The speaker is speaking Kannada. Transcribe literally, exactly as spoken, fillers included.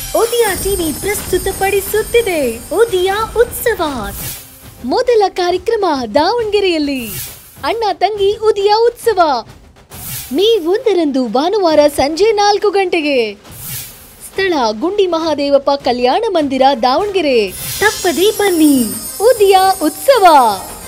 ಉದಯ ಟಿವಿ ಪ್ರಸ್ತುತಪಡಿಸುತ್ತಿದೆ ಉದಯ ಉತ್ಸವ. ಮೊದಲ ಕಾರ್ಯಕ್ರಮ ದಾವಣಗೆರೆಯಲ್ಲಿ ಅಣ್ಣ ತಂಗಿ ಉದಯ ಉತ್ಸವ ಮೇ ಒಂದರಂದು ಭಾನುವಾರ ಸಂಜೆ ನಾಲ್ಕು ಗಂಟೆಗೆ. ಸ್ಥಳ ಗುಂಡಿ ಮಹಾದೇವಪ್ಪ ಕಲ್ಯಾಣ ಮಂದಿರ ದಾವಣಗೆರೆ. ತಪ್ಪದೇ ಬನ್ನಿ. ಉದಯ ಉತ್ಸವ.